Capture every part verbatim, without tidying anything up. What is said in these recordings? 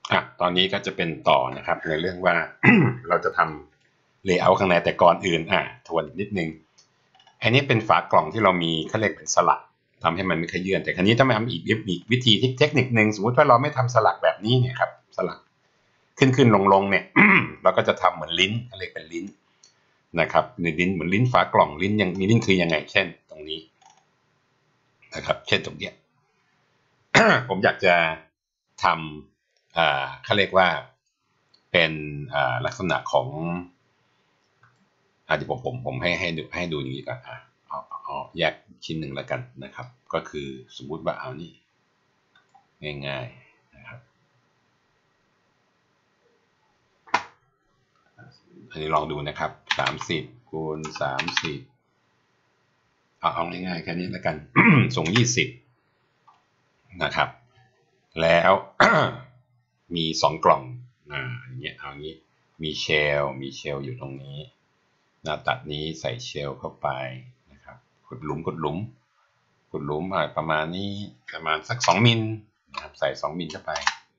อ่ะตอนนี้ก็จะเป็นต่อนะครับในเรื่องว่า เราจะทำเลเยอร์ข้างในแต่ก่อนอื่นอ่ะทวนนิดนึงอันนี้เป็นฝากล่องที่เรามีเขาเรียกเป็นสลักทำให้มันไม่ขยื่นแต่ครั้นี้ถ้ามันอีกอีกวิธีเทคนิคหนึ่งสมมติว่าเราไม่ทำสลักแบบนี้เนี่ยครับสลักขึ้นขึ้นลงลงเนี่ย เราก็จะทำเหมือนลิ้นเรียกเป็นลิ้นนะครับในลิ้นเหมือนลิ้นฝากล่องลิ้นยังมีลิ้นคือยังไงเช่นตรงนี้นะครับเช่นตรงเนี้ย ผมอยากจะทำอ่าเขาเรียกว่าเป็นอ่าลักษณะของอ่าเดี๋ยวผมผมผมให้ให้ดูให้ดูอย่างนี้ก่อนอ่ะเอาเอาแยกชิ้นหนึ่งแล้วกันนะครับก็คือสมมุติว่าเอานี่ง่ายๆนะครับอันนี้ลองดูนะครับสามสิบคูณสามสิบเอาเอาง่ายๆแค่นี้แล้วกัน ส่งยี่สิบนะครับแล้ว มีสองกล่องอ่าอย่างเงี้ยเอางี้มีเชลมีเชลอยู่ตรงนี้หน้าตัดนี้ใส่เชลเข้าไปนะครับขุดหลุมขุดหลุมขุดหลุมประมาณนี้ประมาณสักสองมิลนะครับใส่สองมิลเข้าไป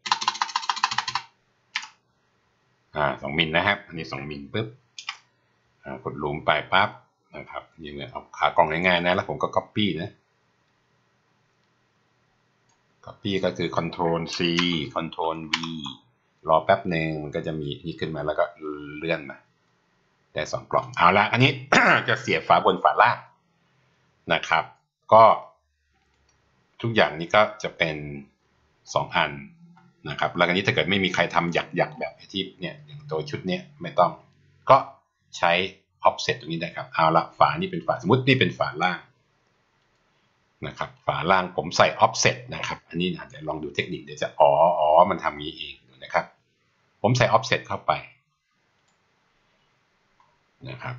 อ่าสองมิลนะครับอันนี้สองมิลปุ๊บอ่าขุดหลุมไปปั๊บนะครับนี่เนี่ยเอาขากล่องง่ายๆนะแล้วผมก็ copy นะ copy ก็คือ control C control V รอแป๊บหนึ่งมันก็จะมีนี่ขึ้นมาแล้วก็เลื่อนมาได้สองกล่องเอาละอันนี้ จะเสียบฝาบนฝาล่างนะครับก็ทุกอย่างนี้ก็จะเป็นสองอันนะครับแล้วอันนี้ถ้าเกิดไม่มีใครทำหยักหยักแบบที่เนี่ยอย่างตัวชุดเนี้ยไม่ต้องก็ใช้ offset ตรงนี้ได้ครับเอาละฝานี่เป็นฝาสมมตินี่เป็นฝาล่างนะครับฝาล่างผมใส่ offset นะครับอันนี้เดี๋ยวลองดูเทคนิคเดี๋ยวจะอ๋ออ๋อมันทำนี้เองนะครับผมใส่ offset เข้าไปนะครับ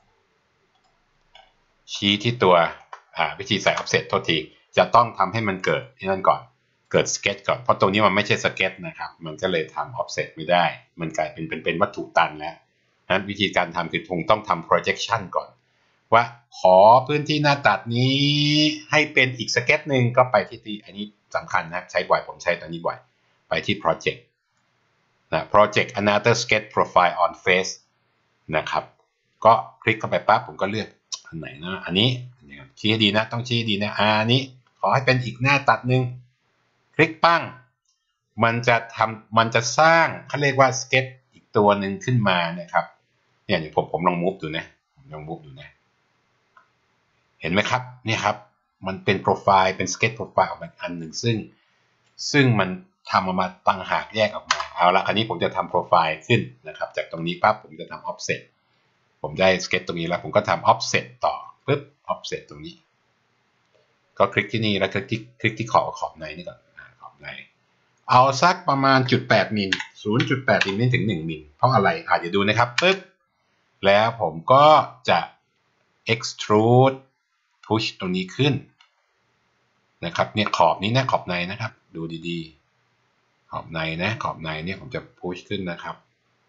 ชี้ที่ตัววิธีใส่ offset โทษทีจะต้องทำให้มันเกิดที่นั่นก่อนเกิดสเก็ตก่อนเพราะตรงนี้มันไม่ใช่สเก็ตนะครับมันก็เลยทำ offset ไม่ได้มันกลายเป็นเป็นเป็นวัตถุตันแล้วนั้นวิธีการทำคือคงต้องทำ projection ก่อนว่าขอพื้นที่หน้าตัดนี้ให้เป็นอีกสเก็ตหนึ่งก็ไปที่ที่อันนี้สำคัญนะใช้บ่อยผมใช้ตัวนี้บ่อยไปที่ project นะ project another sketch profile on face นะครับก็คลิกเข้าไปปั๊บผมก็เลือกอันไหนนะอันนี้ชี้ดีนะต้องชี้ดีนะอันนี้ขอให้เป็นอีกหน้าตัดหนึ่งคลิกปั้งมันจะทำมันจะสร้างเขาเรียกว่าสเก็ตอีกตัวหนึ่งขึ้นมานะครับเนี่ยเดี๋ยวผมผมลองมูฟดูนะลองมูฟดูนะเห็นไหมครับนี่ครับมันเป็นโปรไฟล์เป็นสเก็ตโปรไฟล์ออกมาอันหนึ่งซึ่งซึ่งมันทำออกมาต่างหากแยกออกมาเอาละอันนี้ผมจะทำโปรไฟล์ขึ้นนะครับจากตรงนี้ปั๊บผมจะทำ offset ผมได้สเก็ตตรงนี้แล้วผมก็ทำ offset ต่อปึ๊บ offset ตรงนี้ก็คลิกที่นี่แล้วคลิกที่คลิกที่ขอบขอบในนี่ก่อนขอบในเอาสักประมาณ จุดแปด มิล ศูนย์จุดแปด มิลถึงหนึ่งมิลเพราะอะไรอาจจะดูนะครับปึ๊บแล้วผมก็จะ extrude push ตรงนี้ขึ้นนะครับเนี่ยขอบนี้นะขอบในนะครับดูดีๆขอบในนะขอบในเนี่ยผมจะ push ขึ้นนะครับ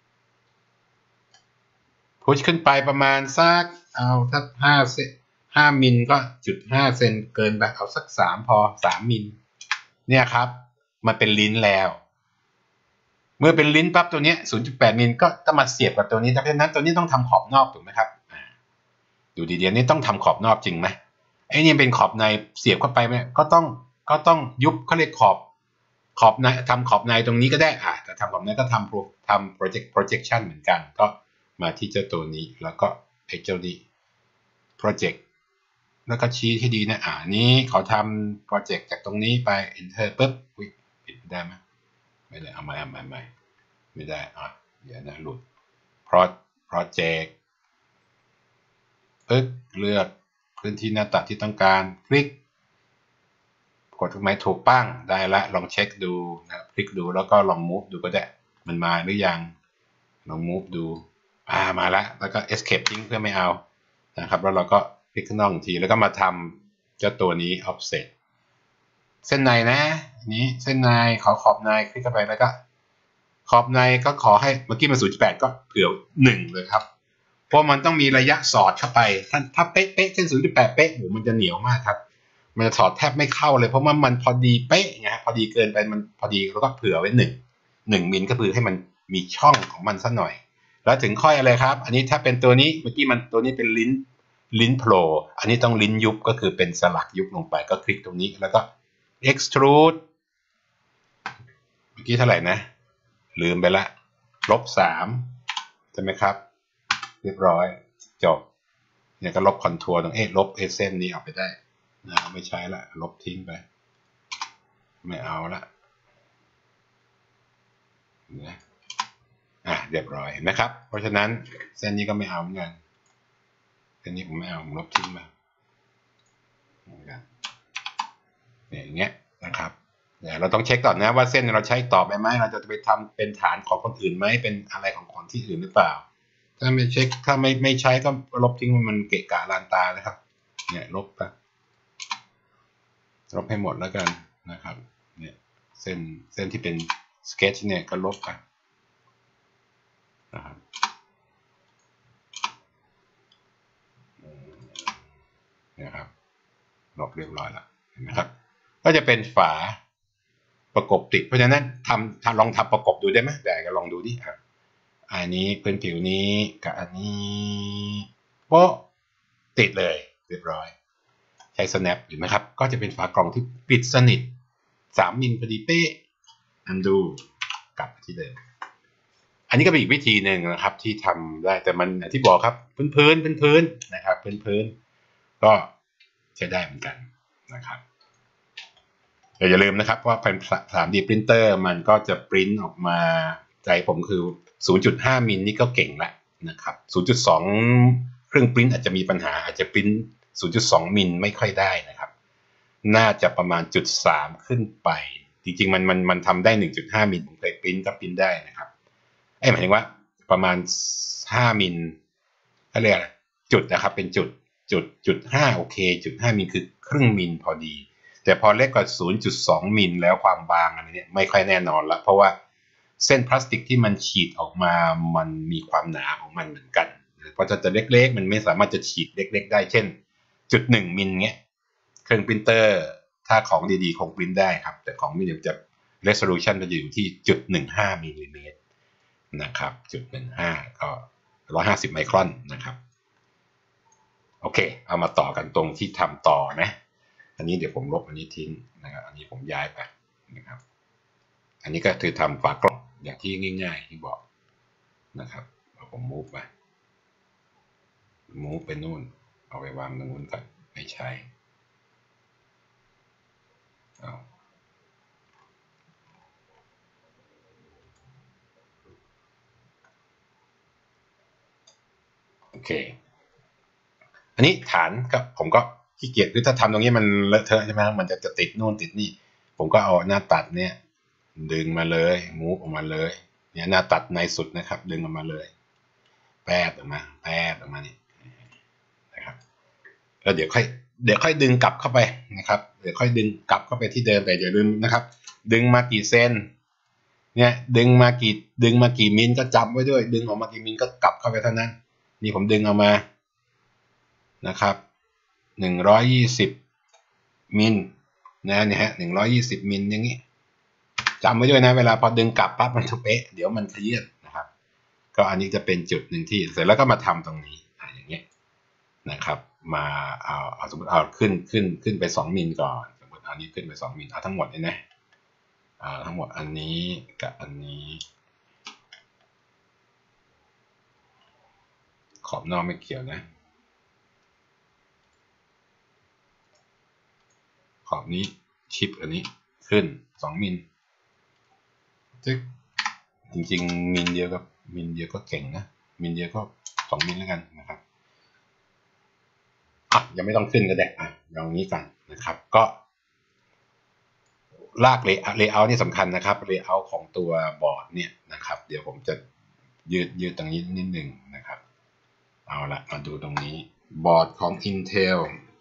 พุชขึ้นไปประมาณสักเอาถ้าห้าเซนห้ามิลก็จุดห้าเซนเกินไปเอาสักสามพอสามมิลเนี่ยครับมันเป็นลิ้นแล้วเมื่อเป็นลิ้นปั๊บตัวนี้ ศูนย์จุดแปด มิลก็ต้องมาเสียบกับตัวนี้เพราะฉะนั้นตัวนี้ต้องทำขอบนอกถูกไหมครับดูดีๆนี่ต้องทำขอบนอกจริงไหมไอ้นี่เป็นขอบในเสียบเข้าไปไหมก็ต้องก็ต้องยุบเขาเรียกขอบขอบในทำขอบในตรงนี้ก็ได้อ่ะแต่ทำขอบในก็ทำทำ project projection เหมือนกันก็มาที่เจ้าตัวนี้แล้วก็ไอ้เจ้านี้ project แล้วก็ชี้ให้ดีนะอ่านี้เขาทำ project จากตรงนี้ไป enter ปุ๊บอุ๊ยปิดไม่ได้ไหมไม่ได้เอาใหม่เอาใหม่ใหม่ไม่ได้อ่ะเดี๋ยวนะหลุด project ปึ๊บเลือกพื้นที่หน้าตัดที่ต้องการคลิกกดถูกไหมถูกปั้งได้ละลองเช็คดูนะคลิกดูแล้วก็ลอง move ดูก็ได้มันมาหรือยังลอง move ดูอ่ามาแล้วแล้วก็ escape ทิ้งเพื่อไม่เอานะครับแล้วเราก็คลิกข้างนอกอีกทีแล้วก็มาทำเจ้าตัวนี้ offset เส้นในนะนี้เส้นในขอขอบในคลิกเข้าไปแล้วก็ขอบในก็ขอให้เมื่อกี้มัน ศูนย์จุดแปด ก็เผื่อหนึ่งเลยครับเพราะมันต้องมีระยะสอดเข้าไปถ้าถ้าเป๊ะเป๊ะเช่น ศูนย์จุดแปด เป๊ะโหมันจะเหนียวมากครับมันจะสอดแทบไม่เข้าเลยเพราะว่ามันพอดีเป๊ะไงพอดีเกินไปมันพอดีแล้วก็เผื่อไว้หนึ่งหนึ่งมิลก็คือให้มันมีช่องของมันสักหน่อยแล้วถึงค่อยอะไรครับอันนี้ถ้าเป็นตัวนี้เมื่อกี้มันตัวนี้เป็นลิ้นลิ้นโผล่อันนี้ต้องลิ้นยุบก็คือเป็นสลักยุบลงไปก็คลิกตรงนี้แล้วก็ extrude เมื่อกี้เท่าไหร่นะลืมไปละลบสามใช่ไหมครับเรียบร้อยจบเนี่ยก็ลบคอนทัวร์ตรงเอ๊ะลบเอเส้นนี้ออกไปได้นะไม่ใช้ละลบทิ้งไปไม่เอาละนะอ่ะเรียบร้อยนะครับเพราะฉะนั้นเส้นนี้ก็ไม่เอาเหมือนกันเส้นนี้ผมไม่เอาผมลบทิ้งมาเนี่ยอย่างเงี้ยนะครับเนี่ยเราต้องเช็คก่อนนะว่าเส้นเราใช้ต่อไปไหมเราจะไปทำเป็นฐานของคนอื่นไหมเป็นอะไรของคนที่อื่นหรือเปล่าถ้าไม่เช็คถ้าไม่ไม่ใช้ก็ลบทิ้งมันเกะกะลานตานะครับเนี่ยลบไปลบให้หมดแล้วกันนะครับเนี่ยเส้นเส้นที่เป็นสเก็ตเนี่ยก็ลบไปนะครับเนี่ยครับลบเรียบร้อยแล้วเห็นไหมครับก็จะเป็นฝาประกบติดเพราะฉะนั้นทำทำลองทำประกบดูได้ไหมแต่ก็ลองดูดิครับอันนี้พื้นผิวนี้กับอันนี้โป๊ะติดเลยเรียบร้อยใช้ snap เห็นไหมครับก็จะเป็นฝากล่องที่ปิดสนิทสามมิลพอดีเป๊ะอันดูกลับที่เดิมอันนี้ก็เป็นอีกวิธีหนึ่งนะครับที่ทำได้แต่มันที่บอกครับพื้นพื้นพื้นพื้นนะครับพื้นพื้นก็ใช้ได้เหมือนกันนะครับอย่าลืมนะครับว่าเป็น ทรี ดี printer มันก็จะปริ้นออกมาใจผมคือ ศูนย์จุดห้า มิลนี่ก็เก่งแล้วนะครับ ศูนย์จุดสอง เครื่องปริ้นอาจจะมีปัญหาอาจจะปริ้น ศูนย์จุดสอง มิลไม่ค่อยได้นะครับน่าจะประมาณ จุดสาม ขึ้นไปจริงๆมันมันมันทำได้ หนึ่งจุดห้า มิลผมเคยปริ้นก็ปริ้นได้นะครับไอ้หมายถึงว่าประมาณห้ามิลเขาเรียกอะไรจุดนะครับเป็นจุดจุดจุดห้าโอเคจุดห้ามิลคือครึ่งมิลพอดีแต่พอเล็กกว่า ศูนย์จุดสอง มิลแล้วความบางอะไรเนี่ยไม่ค่อยแน่นอนละเพราะว่าเส้นพลาสติกที่มันฉีดออกมามันมีความหนาของมันเหมือนกันเพราะจะเล็กๆมันไม่สามารถจะฉีดเล็กๆได้เช่นจุดหนึ่งมิลเงี้ยเครื่องปรินเตอร์ถ้าของดีๆคงปริ้นได้ครับแต่ของมิลจะ resolution จะอยู่ที่ จุดหนึ่งห้า มิลลิเมตรนะครับ จุดหนึ่งห้า ก็หนึ่งร้อยห้าสิบไมครอนนะครับโอเคเอามาต่อกันตรงที่ทำต่อนะอันนี้เดี๋ยวผมลบอันนี้ทิ้งนะครับอันนี้ผมย้ายไปนะครับอันนี้ก็คือทำฝากล่องอย่างที่ง่ายๆที่บอกนะครับผมมูฟไปมูฟไปนู่นเอาไปวางตรงนู้นก่อนไม่ใช่เอาโอเคอันนี้ฐานก็ผมก็ขี้เกียจคือถ้าทำตรงนี้มันเลอะเทอะใช่ไหมมันจะจะติดนู่นติดนี่ผมก็เอาหน้าตัดเนี่ยดึงมาเลยมูฟออกมาเลยเนี่ยหน้าตัดในสุดนะครับดึงออกมาเลยแปดออกมาแปดออกมานี่นะครับแล้วเดี๋ยวค่อยเดี๋ยวค่อยดึงกลับเข้าไปนะครับเดี๋ยวค่อยดึงกลับเข้าไปที่เดิมแต่อย่าลืมนะครับดึงมากี่เซนเนี่ยดึงมากี่ดึงมากี่มิลก็จำไว้ด้วยดึงออกมากี่มิลก็กลับเข้าไปเท่านั้นนี่ผมดึงออกมานะครับหนึ่งร้อยยี่สิบมิลนะเนี่ยฮะหนึ่งร้อยยี่สิบมิลอย่างนี้จำไว้ด้วยนะเวลาพอดึงกลับปั๊บมันจะเป๊ะเดี๋ยวมันขยื่นนะครับก็อันนี้จะเป็นจุดหนึ่งที่เสร็จแล้วก็มาทำตรงนี้อย่างเงี้ยนะครับมาเอาเอาสมมติเอาขึ้นขึ้นขึ้นไปสองมิลก่อนสมมติอันนี้ขึ้นไปสองมิลเอาทั้งหมดเลยนะเอาทั้งหมดอันนี้กับอันนี้ขอบนอกไม่เกี่ยวนะขอบนี้ชิปอันนี้ขึ้นสองมิลจริงๆมิลเดียวกับมิลเดียวก็เก่งนะมิลเดียวก็สองมิลแล้วกันนะครับอ่ะยังไม่ต้องขึ้นก็ได้อ่ะอย่างนี้กันนะครับก็ลากเลเยอร์เลเยอร์นี่สำคัญนะครับเลเยอร์ของตัวบอร์ดเนี่ยนะครับเดี๋ยวผมจะยืดยืดตรงนี้นิดหนึ่งนะครับเอาละมาดูตรงนี้บอร์ดของ Intel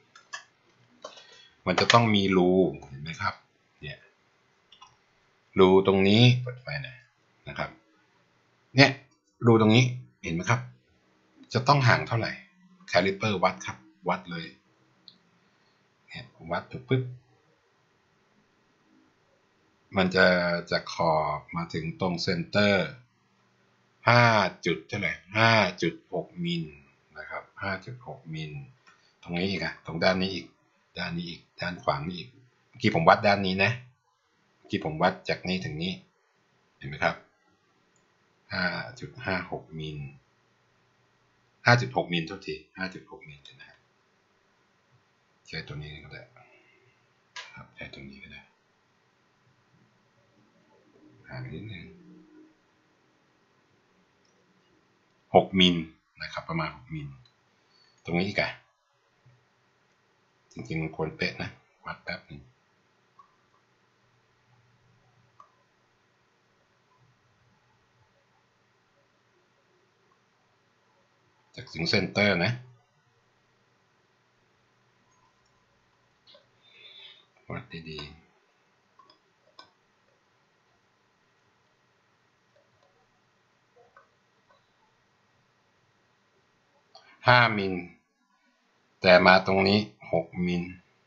มันจะต้องมีรูเห็นไหมครับเนี่ยรูตรงนี้เปิดไฟหน่อยนะครับเนี่ยรูตรงนี้เห็นไหมครับจะต้องห่างเท่าไหร่แคลิเปอร์วัดครับวัดเลยเนี่ยวัดปุ๊บมันจะจะขอบมาถึงตรงเซนเตอร์ห้าจุดเท่าไหร่ห้าจุดหกมิลนะครับห้าจุดหกมิลตรงนี้อีกอะตรงด้านนี้อีกด้านนี้อีกด้านขวางนี้อีกเมื่อกี้ผมวัดด้านนี้นะเมื่อกี้ผมวัดจากนี้ถึงนี้เห็นไหมครับ ห้าจุดห้าหก มิล ห้าจุดหก มิลทุกที ห้าจุดหก มิลนะครับใช้ตัวนี้ก็ได้ครับใช้ตัวนี้ก็ได้ห่างนิดนึงหก มิลนะครับประมาณหกมิลตรงนี้อีกอะจริงๆมันควรเป๊ะนะวัดแป๊บนึงจากถึงเซนเตอร์นะวัดดีๆห้ามิลแต่มาตรงนี้หกมิล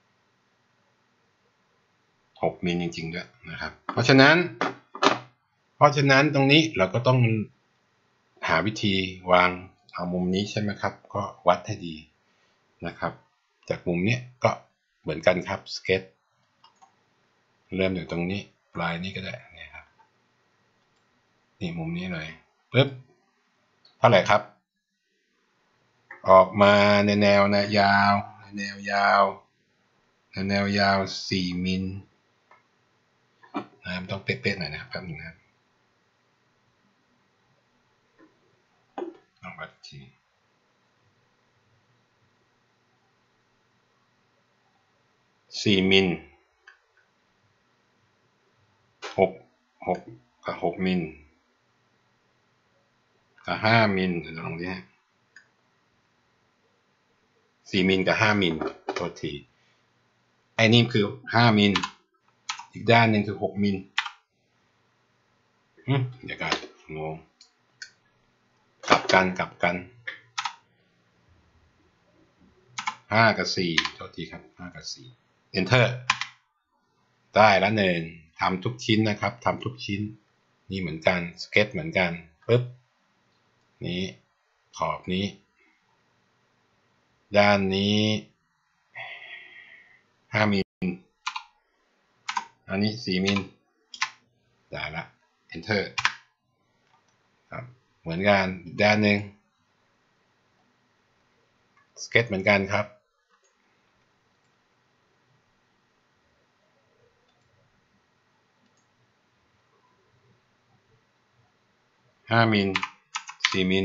หกมิลจริงๆด้วยนะครับเพราะฉะนั้นเพราะฉะนั้นตรงนี้เราก็ต้องหาวิธีวางเอามุมนี้ใช่ไหมครับก็วัดให้ดีนะครับจากมุมนี้ก็เหมือนกันครับสเก็ตเริ่มจากตรงนี้ปลายนี้ก็ได้นี่ครับนี่มุมนี้เลยปึ๊บเท่าไหร่ครับออกมาในแนวนะยาวในแนวยาวในแนวยาวสี่มิลนะครับต้องเป๊ะๆหน่อยนะครับแป๊บนึงนะครับลองวัดอีกทีสี่มิลหกหกกับหกมิลกับห้ามิลเดี๋ยวลองดิฮะสี่มิลกับห้ามิลโทษทีไอ้นี่คือห้ามิลอีกด้านหนึ่งคือหกมิลเดี๋ยวกันงงกลับกันกลับกันห้ากับสี่โทษทีครับห้ากับสี่ enter ได้แล้วหนึ่งทำทุกชิ้นนะครับทำทุกชิ้นนี่เหมือนกันสเก็ตเหมือนกันปึ๊บนี้ขอบนี้ด้านนี้ห้ามิลอันนี้สี่มิลได้ละ enter ครับเหมือนกันอีกด้านหนึ่งสเก็ตเหมือนกันครับห้ามิลสี่มิล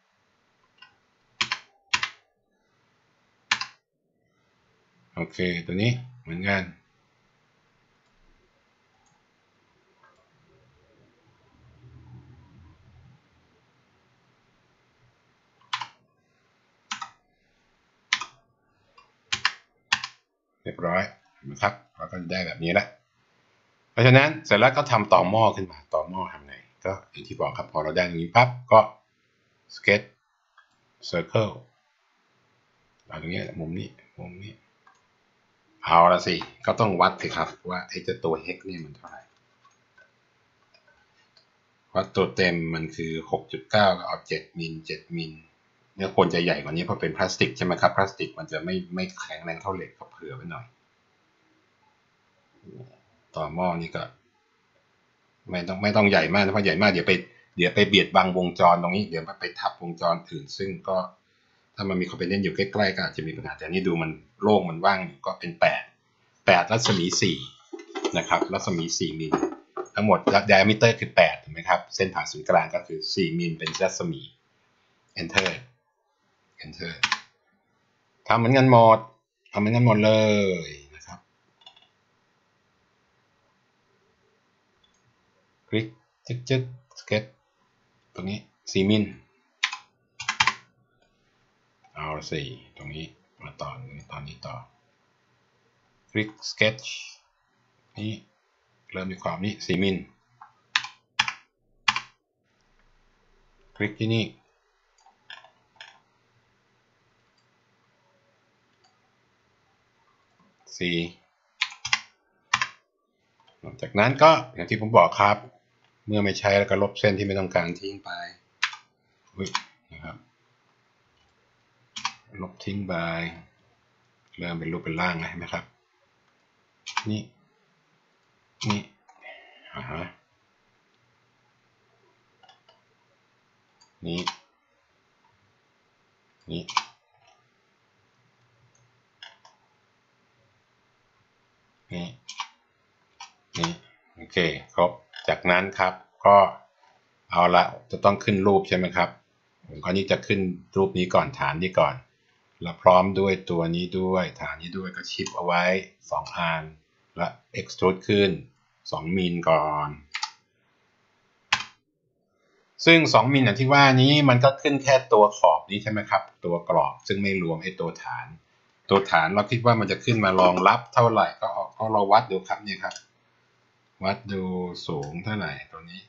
โอเคตัวนี้เหมือนกันเรียบร้อยนะครับเราก็ได้แบบนี้แหละเพราะฉะนั้นเสร็จแล้วก็ทำต่อหม้อขึ้นมาต่อหม้อทำไงก็อย่างที่บอกครับพอเราได้ตรงนี้ปั๊บก็สเก็ตเซอร์เคิลเอาตรงนี้มุมนี้มุมนี้เอาละสิก็ต้องวัดสิครับว่าไอ้เจ้าตัว hex เนี่ยมันเท่าไหร่วัดตัวเต็มมันคือ หกจุดเก้า เอาเจ็ดมิลเจ็ดมิลเนี่ยควรจะใหญ่กว่านี้เพราะเป็นพลาสติกใช่ไหมครับพลาสติกมันจะไม่ไม่แข็งแรงเท่าเหล็กก็เผื่อไว้หน่อยต่อหม้อนี่ก็ไม่ต้องไม่ต้องใหญ่มากนะเพราะใหญ่มากเดี๋ยวไปเดี๋ยวไปเบียดบังวงจรตรงนี้เดี๋ยวไปทับวงจรอื่นซึ่งก็ถ้ามันมีคอมโพเนนต์อยู่ใกล้ๆก็อาจจะมีปัญหาแต่นี่ดูมันโล่งมันว่างอยู่ก็เป็นแปดแปดรัศมีสี่นะครับรัศมีสี่มิลทั้งหมด diameter คือแปดถูกไหมครับเส้นผ่าศูนย์กลางก็คือสี่มิลเป็นรัศมี enter enter ทำเหมือนกันหมดทำเหมือนกันหมดเลยนะครับคลิกจึ๊กจึ๊กสเก็ตตรงนี้สี่มิลเอาสี่ตรงนี้มาต่อตรงนี้ตอนนี้ต่อคลิกสเก็ตนี่เริ่มด้วยความนี้สี่มิลคลิกที่นี่สี่จากนั้นก็อย่างที่ผมบอกครับเมื่อไม่ใช้แล้วก็ลบเส้นที่ไม่ต้องการทิ้งไปนะครับลบทิ้งไปเริ่มเป็นรูปเป็นร่างแล้วเห็นไหมครับนี่นี่อ่าฮะนี่นี่นี่นี่โอเคครบจากนั้นครับก็เอาละจะต้องขึ้นรูปใช่ไหมครับผมก็นี่จะขึ้นรูปนี้ก่อนฐานนี้ก่อนแล้วพร้อมด้วยตัวนี้ด้วยฐานนี้ด้วยก็ชิปเอาไว้สองอันและ extrude ขึ้นสองมิลก่อนซึ่งสองมิลอย่างที่ว่านี้มันก็ขึ้นแค่ตัวขอบนี้ใช่ไหมครับตัวกรอบซึ่งไม่รวมไอ้ตัวฐานตัวฐานเราคิดว่ามันจะขึ้นมารองรับเท่าไหร่ก็ออกก็เราวัดดูครับนี่ครับวัดดูสูงเท่าไหร่ตัวนี้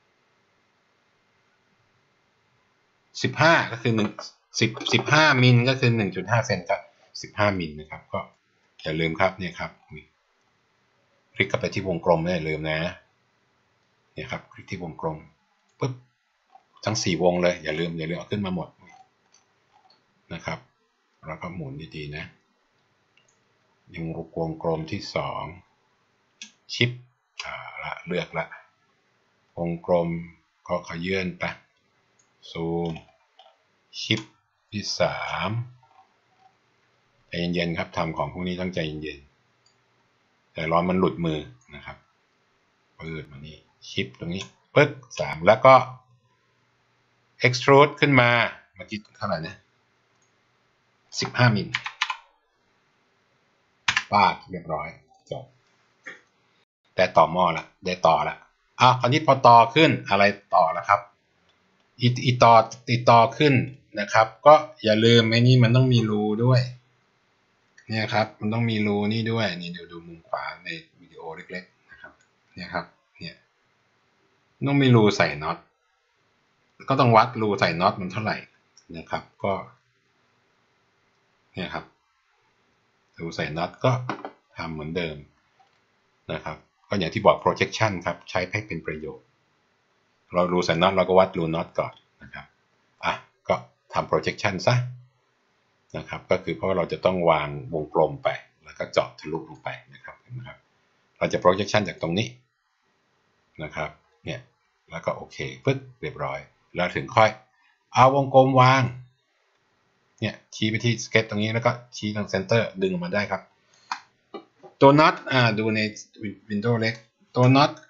สิบห้าก็คือหนึ่งสิบสิบห้ามิลก็คือ หนึ่งจุดห้า เซนครับสิบห้ามิลนะครับก็อย่าลืมครับเนี่ยครับคลิกเข้าไปที่วงกลมไม่อย่าลืมนะเนี่ยครับคลิกที่วงกลมปุ๊บทั้งสี่วงเลยอย่าลืมอย่าลืมเอาขึ้นมาหมดนะครับแล้วก็หมุนดีๆนะยังวงกลมที่สองชิปอ่าละเลือกละวงกลมก็ขยื่นไปซูมชิปที่สามใจเย็นๆครับทำของพวกนี้ต้องใจเย็นๆแต่รอมันหลุดมือนะครับเปิดมานี่ชิปตรงนี้ปึ๊บสามแล้วก็ extrude ขึ้นมาเมื่อกี้เท่าไหร่นะสิบห้ามิลปาดเรียบร้อยจบแต่ต่อหม้อละได้ต่อละอ่ะคราวนี้พอต่อขึ้นอะไรต่อละครับอีอีต่ออีต่อขึ้นนะครับก็อย่าลืมไอ้นี่มันต้องมีรูด้วยเนี่ยครับมันต้องมีรูนี่ด้วยนี่เดี๋ยวดูมุมขวาในวิดีโอเล็กๆนะครับเนี่ยครับเนี่ยต้องมีรูใส่น็อตก็ต้องวัดรูใส่น็อตมันเท่าไหร่นะครับก็เนี่ยครับรูใส่น็อตก็ทำเหมือนเดิมนะครับก็อย่างที่บอก projection ครับใช้ให้เป็นประโยชน์เรารูใส่น็อตเราก็วัดรูน็อตก่อนนะครับอ่ะก็ทำ projection ซะนะครับก็คือเพราะว่าเราจะต้องวางวงกลมไปแล้วก็เจาะทะลุลงไปนะครับนะครับเราจะ projection จากตรงนี้นะครับเนี่ยแล้วก็โอเคปึ๊บเรียบร้อยแล้วถึงค่อยเอาวงกลมวางเนี่ยชี้ไปที่สเก็ตตรงนี้แล้วก็ชี้ตรงเซนเตอร์ดึงออกมาได้ครับตัวน็อตอ่าดูในวินโดว์เล็กตัวน็อต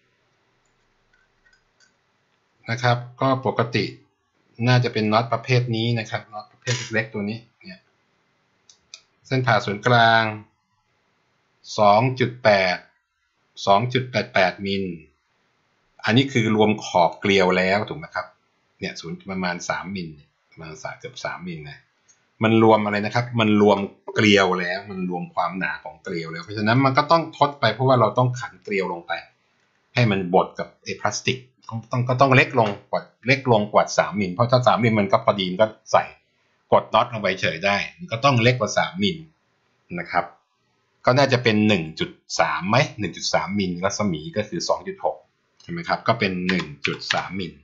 นะครับก็ปกติน่าจะเป็นน็อตประเภทนี้นะครับน็อตประเภทเล็กตัวนี้เนี่ยเส้นผ่าศูนย์กลาง สองจุดแปด สองจุดแปดแปด มิลอันนี้คือรวมขอบเกลียวแล้วถูกไหมครับเนี่ยศูนย์ประมาณสามมิลประมาณสามเกือบสามมิลนะมันรวมอะไรนะครับมันรวมเกลียวแล้วมันรวมความหนาของเกลียวแล้วเพราะฉะนั้นมันก็ต้องทดไปเพราะว่าเราต้องขันเกลียวลงไปให้มันบดกับไอ้พลาสติกต้องก็ต้องเล็กลงกว่าเล็กลงกว่าสามมิลเพราะถ้าสามมิลมันก็พอดีมันก็ใส่กดน็อตลงไปเฉยได้มันก็ต้องเล็กกว่าสามมิลนะครับก็น่าจะเป็น หนึ่งจุดสาม ไหม หนึ่งจุดสาม มิลรัศมีก็คือ สองจุดหก ใช่ไหมครับก็เป็น หนึ่งจุดสาม มิล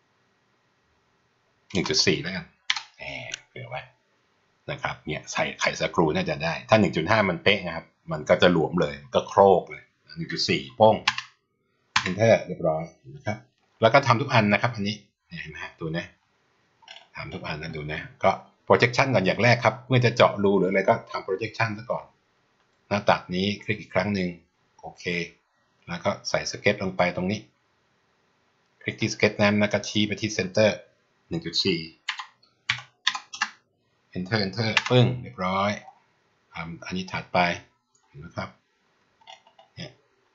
หนึ่งจุดสี่ แล้วกันแหมเผื่อไว้นะครับเนี่ยใส่ไขสกรูน่าจะได้ถ้า หนึ่งจุดห้า มันเป๊ะนะครับมันก็จะหลวมเลยก็โครกเลย หนึ่งจุดสี่ โป้งเอนเตอร์เรียบร้อยนะครับแล้วก็ทำทุกอันนะครับอันนี้เห็นไหมฮะดูนะทำทุกอันนะดูนะก็ projection ก่อนอย่างแรกครับเมื่อจะเจาะรูหรืออะไรก็ทำ projection ซะก่อนหน้าตัดนี้คลิกอีกครั้งหนึ่งโอเคแล้วก็ใส่สเก็ตลงไปตรงนี้คลิกที่สเก็ตนั้นแล้วก็ชี้ไปที่เซนเตอร์ หนึ่งจุดสี่ enter enter ปึ้งเรียบร้อยทำอันนี้ถัดไปนะครับเนี่ย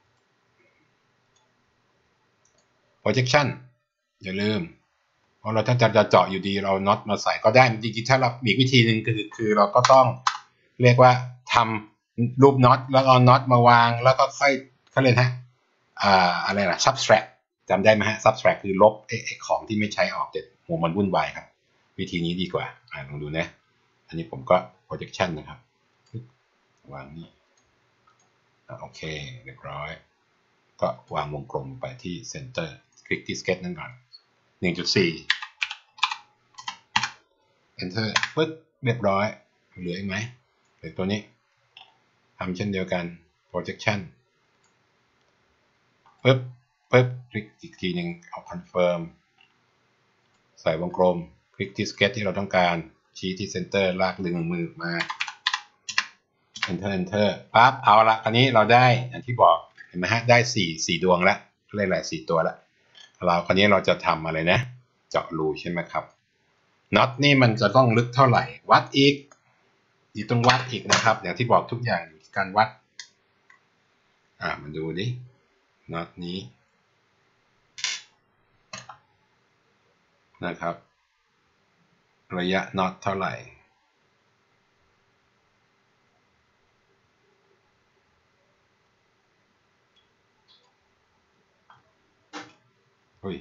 projection อย่าลืมเพราะเราถ้าจะเจาะอยู่ดีเราน็อตมาใส่ก็ได้จริงๆถ้าเราอีกวิธีหนึ่งคือคือเราก็ต้องเรียกว่าทำรูปน็อตแล้วเอาน็อตมาวางแล้วก็ค่อยเขาเรียกฮะอ่าอะไรนะ subtract จำได้ไหมฮะ subtract คือลบไอ้ของที่ไม่ใช้ออกเด็ดหัวมันวุ่นวายครับวิธีนี้ดีกว่าอ่าลองดูนะอันนี้ผมก็ projection นะครับวางนี่โอเคเรียบร้อยก็วางวงกลมไปที่ center คลิกที่ sketch นั่นก่อน หนึ่งจุดสี่ enter ปึ๊บเรียบร้อยเหลืออีกไหมเหลือตัวนี้ทำเช่นเดียวกัน projection ปึ๊บปึ๊บคลิกอีกทีหนึ่งเอา confirm ใส่วงกลมคลิกที่ sketch ที่เราต้องการชี้ที่ center ลากดึงมือมา enter enter ปั๊บเอาละอันนี้เราได้อย่างที่บอกเห็นไหมฮะได้สี่ สี่ดวงแล้วเรียกอะไรสี่ตัวแล้วเราคราวนี้เราจะทำอะไรนะเจาะรูใช่ไหมครับน็อตนี่มันจะต้องลึกเท่าไหร่วัดอีกอยู่ตรงวัดอีกนะครับอย่างที่บอกทุกอย่างอยู่การวัดอ่ามาดูดิน็อตนี้นะครับระยะน็อตเท่าไหร่อุ้ย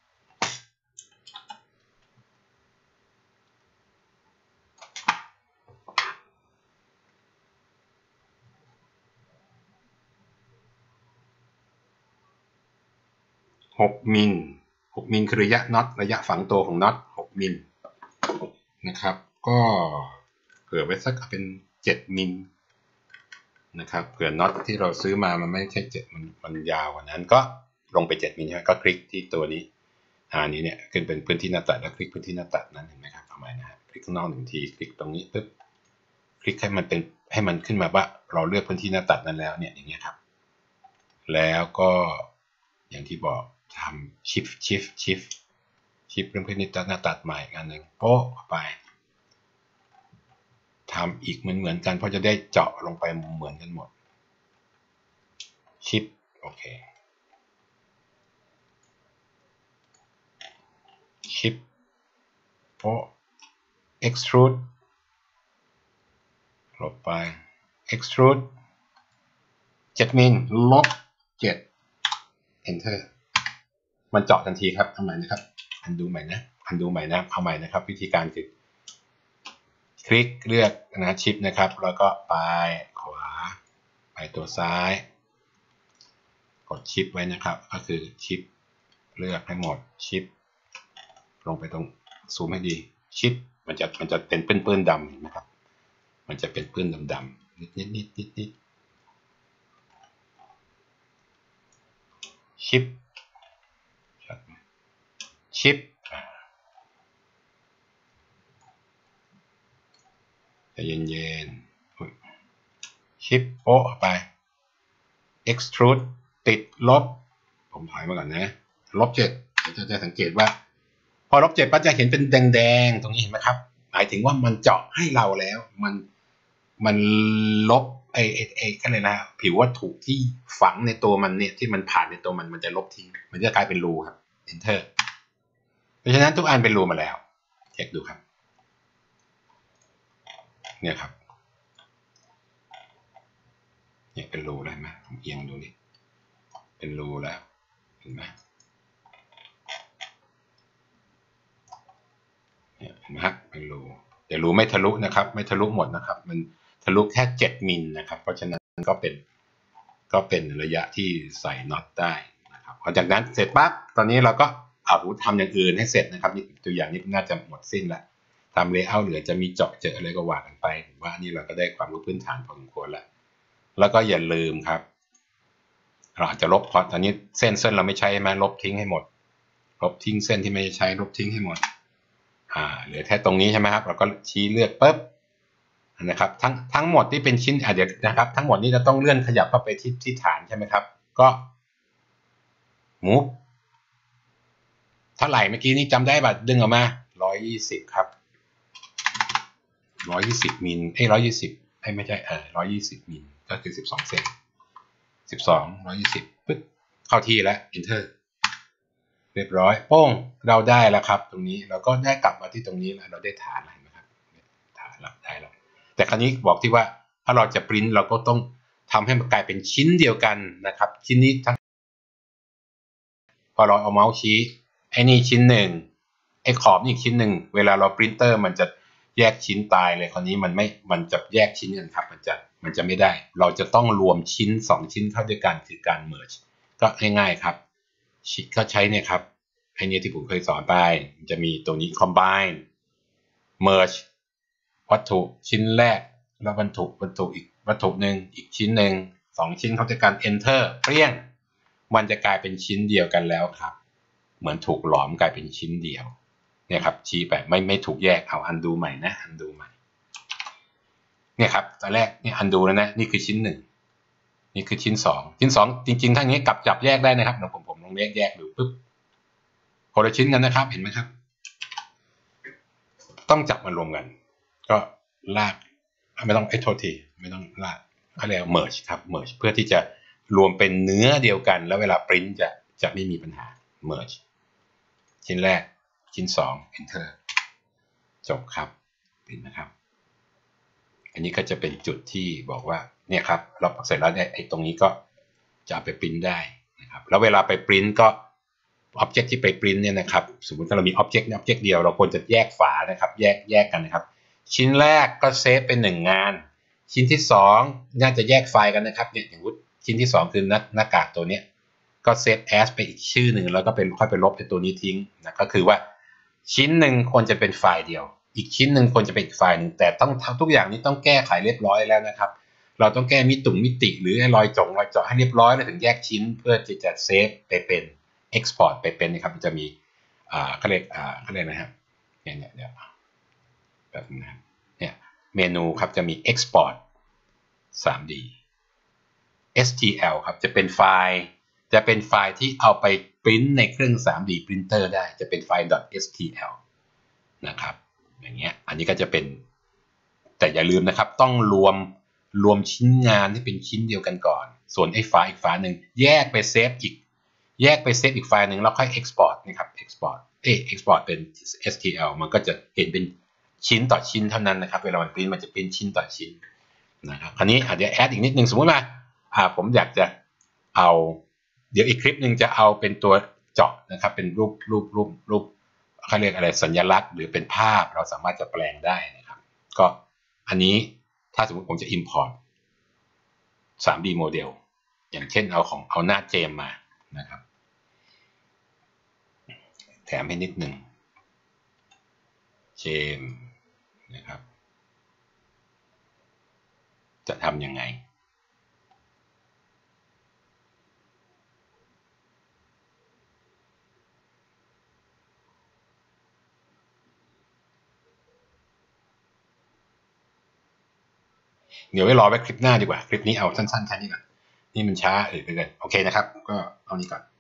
หกมิลหกมิลคือระยะน็อตระยะฝังตัวของน็อตหกมิลนะครับก็เผื่อไว้สักเป็นเจ็ดมิลนะครับเผื่อน็อตที่เราซื้อมามันไม่ใช่เจ็ดมันมันยาวกว่านั้นก็ลงไปเจ็ดมิลใช่ไหมก็คลิกที่ตัวนี้อันนี้เนี่ยขึ้นเป็นพื้นที่หน้าตัดแล้วคลิกพื้นที่หน้าตัดนั้นเห็นไหมครับเอาใหม่นะฮะคลิกข้างนอกหนึ่งทีคลิกตรงนี้ปึ๊บคลิกให้มันเป็นให้มันขึ้นมาว่าเราเลือกพื้นที่หน้าตัดนั้นแล้วเนี่ยอย่างเงี้ยครับแล้วก็อย่างที่บอกทำ shift shift shift shift เรื่องพื้นที่หน้าตัดใหม่อันหนึ่งโป๊ะไปทำอีกเหมือนเหมือนกันเพราะจะได้เจาะลงไปเหมือนกันหมด shift โอเค shift โป๊ะ extrude ลบไป extrude เจ็ดมิลลบเจ็ด enter มันเจาะทันทีครับทำไมนะครับอันดูใหม่นะอันดูใหม่นะเอาใหม่นะครับวิธีการคือคลิกเลือกนะชิปนะครับแล้วก็ไปขวาไปตัวซ้ายกดชิปไว้นะครับก็คือชิปเลือกให้หมดชิปลงไปตรงซูมให้ดีชิปมันจะมันจะเป็นเปื้อนๆดำเห็นไหมครับมันจะเป็นเปื้อนดำๆนิดนิดนิดนิดนิดชิปชิปจะเย็นๆชิปโป๊ะไป extrude ติดลบผมถอยมาก่อนนะลบเจ็ดจะจะสังเกตว่าพอลบเจ็ดปั๊บจะเห็นเป็นแดงๆตรงนี้เห็นไหมครับหมายถึงว่ามันเจาะให้เราแล้วมันมันลบไอ้ไอ้ไอ้ก็เลยนะผิววัตถุที่ฝังในตัวมันเนี่ยที่มันผ่านในตัวมันมันจะลบทิ้งมันจะกลายเป็นรูครับ enter เพราะฉะนั้นทุกอันเป็นรูมาแล้วเช็คดูครับเนี่ยครับเนี่ยเป็นรูแล้วไหมผมเอียงดูนี่เป็นรูแล้วเห็นไหมเนี่ยเห็นไหมฮะเป็นรูแต่รูไม่ทะลุนะครับไม่ทะลุหมดนะครับมันทะลุแค่เจ็ดมิลนะครับเพราะฉะนั้นก็เป็นก็เป็นระยะที่ใส่น็อตได้นะครับหลังจากนั้นเสร็จปั๊บตอนนี้เราก็เอาทำอย่างอื่นให้เสร็จนะครับนี่ตัวอย่างนี้น่าจะหมดสิ้นแล้วทำเลเยอร์เหลือจะมีเจาะเจออะไรก็ว่ากันไปว่านี่เราก็ได้ความรู้พื้นฐานพอสมควรแล้วแล้วก็อย่าลืมครับเราอาจจะลบพอตอนนี้เส้นเส้นเราไม่ใช้ไหมลบทิ้งให้หมดลบทิ้งเส้นที่ไม่ใช้ลบทิ้งให้หมดอ่าเหลือแค่ตรงนี้ใช่ไหมครับเราก็ชี้เลือกปุ๊บนะครับทั้งทั้งหมดที่เป็นชิ้นอ่าเดี๋ยวนะครับทั้งหมดนี้จะต้องเลื่อนขยับเข้าไปที่ที่ฐานใช่ไหมครับก็ move เท่าไหร่เมื่อกี้นี้จำได้ป่ะดึงออกมาร้อยยี่สิบครับร้อยยี่สิบมิลเอ้ยร้อยยี่สิบให้ไม่ใช่เออร้อยยี่สิบมิลก็คือสิบสองเซนสิบสองร้อยยี่สิบปึ๊บเข้าที่แล้ว enter เรียบร้อยโป้งเราได้แล้วครับตรงนี้เราก็ได้กลับมาที่ตรงนี้แล้วเราได้ฐานอะไรนะครับฐานเราได้แล้วแต่คราวนี้บอกที่ว่าถ้าเราจะปริ้นเราก็ต้องทำให้มันกลายเป็นชิ้นเดียวกันนะครับชิ้นนี้ทั้งพอเราเอาเมาส์ชี้ไอ้นี่ชิ้นหนึ่งไอ้ขอบนี่อีกชิ้นหนึ่งเวลาเราปรินเตอร์มันจะแยกชิ้นตายเลยคราวนี้มันไม่มันจะแยกชิ้นกันครับมันจะมันจะไม่ได้เราจะต้องรวมชิ้นสองชิ้นเข้าด้วยกันคือการ merge ก็ง่ายๆครับก็ใช้เนี่ยครับไอเนี้ยที่ผมเคยสอนไปจะมีตัวนี้ combine merge วัตถุชิ้นแรกแล้ววัตถุวัตถุอีกวัตถุหนึ่งอีกชิ้นหนึ่งสองชิ้นเขาจะการ enter เปรี้ยงมันจะกลายเป็นชิ้นเดียวกันแล้วครับเหมือนถูกหลอมกลายเป็นชิ้นเดียวเนี่ยครับชี้ไปไม่ไม่ถูกแยกเอา undo ใหม่นะ undo ใหม่เนี่ยครับตอนแรกเนี่ย undo แล้วนะนี่คือชิ้นหนึ่งนี่คือชิ้นสองชิ้นสองจริงๆถ้างี้กลับจับแยกได้นะครับเดี๋ยวผมผมลองแยกแยกดูปุ๊บคนละชิ้นกันนะครับเห็นไหมครับต้องจับมารวมกันก็ลากไม่ต้องไอ้โทษทีไม่ต้องลากเขาเรียก merge ครับ merge เพื่อที่จะรวมเป็นเนื้อเดียวกันแล้วเวลาปริ้นจะจะไม่มีปัญหา merge ชิ้นแรกชิ้นสอง enter จบครับเห็นนะครับอันนี้ก็จะเป็นจุดที่บอกว่าเนี่ยครับเราเสร็จแล้วเนี่ยไอ้ตรงนี้ก็จะไปปริ้นได้นะครับแล้วเวลาไปปริ้นก็อ็อบเจกต์ที่ไปปริ้นเนี่ยนะครับสมมติถ้าเรามีอ็อบเจกต์อ็อบเจกต์เดียวเราควรจะแยกฝานะครับแยกแยกกันนะครับชิ้นแรกก็เซฟเป็นหนึ่งงานชิ้นที่สองน่าจะแยกไฟล์กันนะครับเนี่ยอย่างวุฒิชิ้นที่สองคือหน้ากากตัวเนี้ยก็เซฟแอสไปอีกชื่อหนึ่งแล้วก็เป็นค่อยไปลบไอ้ตัวนี้ทิ้งนะก็คือว่าชิ้นหนึ่งควรจะเป็นไฟล์เดียวอีกชิ้นหนึ่งควรจะเป็นอีกไฟล์หนึ่งแต่ต้องทุกอย่างนี้ต้องแก้ไขเรียบร้อยแล้วนะครับเราต้องแก้มิตุมิติหรือรอยจงรอยเจาะให้เรียบร้อยแล้วถึงแยกชิ้นเพื่อที่จะเซฟไปเป็น export ไปเป็นนะครับมันจะมีอ่าเขาเรียกอ่าเขาเรียกนะครับเนี่ยเนี่ยเดี๋ยวแบบนี้นะครับเนี่ยเมนูครับจะมี export ทรีดี เอส ที แอล ครับจะเป็นไฟล์จะเป็นไฟล์ที่เอาไปปริ้นในเครื่อง ทรีดี printer ได้จะเป็นไฟล์ .stl นะครับอย่างเงี้ยอันนี้ก็จะเป็นแต่อย่าลืมนะครับต้องรวมรวมชิ้นงานที่เป็นชิ้นเดียวกันก่อนส่วนไอ้ไฟล์อีกไฟล์หนึ่งแยกไปเซฟอีกแยกไปเซฟอีกไฟล์หนึ่งแล้วค่อย export นะครับ export เอ๊ะ export เป็น เอส ที แอล มันก็จะเห็นเป็นชิ้นต่อชิ้นเท่านั้นนะครับเวลามันปริ้นมันจะเป็นชิ้นต่อชิ้นนะครับคราวนี้อาจจะแอดอีกนิดนึงสมมติว่าอ่าผมอยากจะเอาเดี๋ยวอีกคลิปหนึ่งจะเอาเป็นตัวเจาะนะครับเป็นรูปรูปรูปรูปเขาเรียกอะไรสัญลักษณ์หรือเป็นภาพเราสามารถจะแปลงได้นะครับก็อันนี้ถ้าสมมติผมจะ import ทรีดี โมเดลอย่างเช่นเอาของเอาหน้าเจมมานะครับแถมให้นิดหนึ่งเจมนะครับจะทำยังไงเดี๋ยวไว้รอไว้คลิปหน้าดีกว่าคลิปนี้เอาสั้นๆแค่นี้ก่อนนี่มันช้าเออเกินโอเคนะครับก็เอานี้ก่อน